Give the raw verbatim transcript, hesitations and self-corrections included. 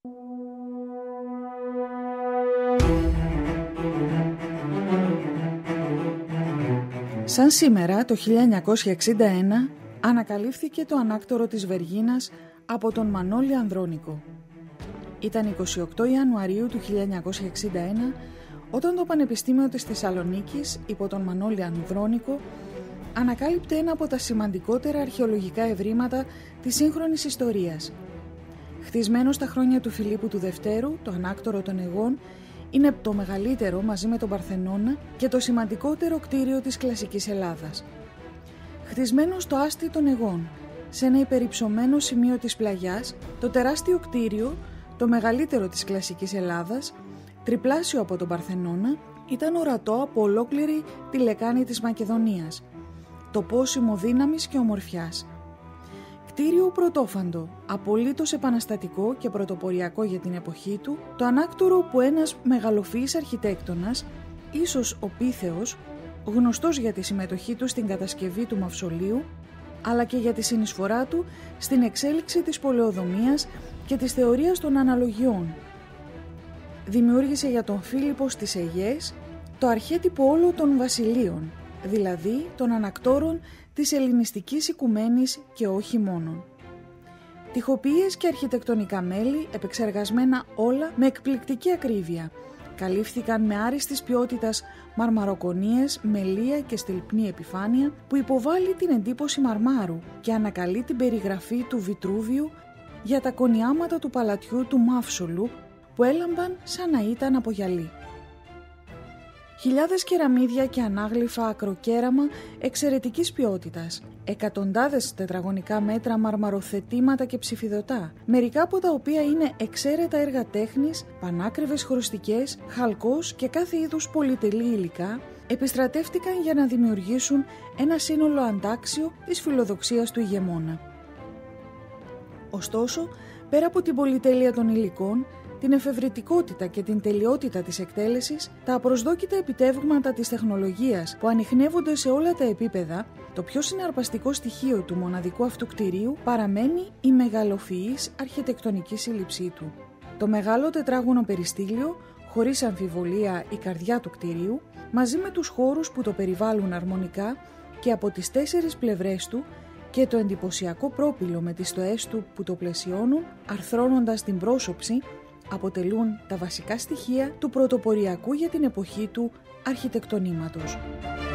Σαν σήμερα, το χίλια εννιακόσια εξήντα ένα, ανακαλύφθηκε το ανάκτορο της Βεργίνας από τον Μανώλη Ανδρώνικο. Ήταν εικοστή όγδοη Ιανουαρίου του χίλια εννιακόσια εξήντα ένα, όταν το Πανεπιστήμιο της Θεσσαλονίκης, υπό τον Μανώλη Ανδρώνικο, ανακάλυπτε ένα από τα σημαντικότερα αρχαιολογικά ευρήματα της σύγχρονης ιστορίας. Χτισμένο στα χρόνια του Φιλίππου του Δευτέρου, το ανάκτορο των Αιγών είναι το μεγαλύτερο μαζί με τον Παρθενώνα και το σημαντικότερο κτίριο της κλασικής Ελλάδας. Χτισμένο στο άστι των Αιγών, σε ένα υπερυψωμένο σημείο της πλαγιάς, το τεράστιο κτίριο, το μεγαλύτερο της κλασικής Ελλάδας, τριπλάσιο από τον Παρθενώνα, ήταν ορατό από ολόκληρη τη λεκάνη της Μακεδονίας, το πόσιμο δύναμης και ομορφιάς. Κτίριο πρωτόφαντο, απολύτως επαναστατικό και πρωτοποριακό για την εποχή του, το ανάκτορο που ένας μεγαλοφυής αρχιτέκτονας, ίσως ο Πίθεος, γνωστός για τη συμμετοχή του στην κατασκευή του μαυσολείου, αλλά και για τη συνεισφορά του στην εξέλιξη της πολεοδομίας και της θεωρίας των αναλογιών. Δημιούργησε για τον Φίλιππο στις Αιγές το αρχέτυπο όλων των βασιλείων, δηλαδή των ανακτόρων της ελληνιστικής οικουμένης και όχι μόνον. Τοιχοποιίες και αρχιτεκτονικά μέλη, επεξεργασμένα όλα με εκπληκτική ακρίβεια, καλύφθηκαν με άριστης ποιότητας μαρμαροκονίες, μελία και στυλπνή επιφάνεια που υποβάλλει την εντύπωση μαρμάρου και ανακαλεί την περιγραφή του Βιτρούβιου για τα κονιάματα του παλατιού του Μαύσολου που έλαμπαν σαν να ήταν από γυαλί. Χιλιάδες κεραμίδια και ανάγλυφα ακροκέραμα εξαιρετικής ποιότητας, εκατοντάδες τετραγωνικά μέτρα μαρμαροθετήματα και ψηφιδωτά, μερικά από τα οποία είναι εξαίρετα έργα τέχνης, πανάκριβες χρωστικές, χαλκός και κάθε είδους πολυτελή υλικά, επιστρατεύτηκαν για να δημιουργήσουν ένα σύνολο αντάξιο της φιλοδοξίας του ηγεμόνα. Ωστόσο, πέρα από την πολυτέλεια των υλικών, την εφευρετικότητα και την τελειότητα της εκτέλεσης, τα απροσδόκητα επιτεύγματα της τεχνολογίας που ανιχνεύονται σε όλα τα επίπεδα, το πιο συναρπαστικό στοιχείο του μοναδικού αυτού κτηρίου παραμένει η μεγαλοφυής αρχιτεκτονική σύλληψή του. Το μεγάλο τετράγωνο περιστήλιο, χωρίς αμφιβολία η καρδιά του κτηρίου, μαζί με τους χώρους που το περιβάλλουν αρμονικά και από τις τέσσερις πλευρές του, και το εντυπωσιακό πρόπυλο με τις στοές του που το πλαισιώνουν, αρθρώνοντας την πρόσωψη, αποτελούν τα βασικά στοιχεία του πρωτοποριακού για την εποχή του αρχιτεκτονήματος.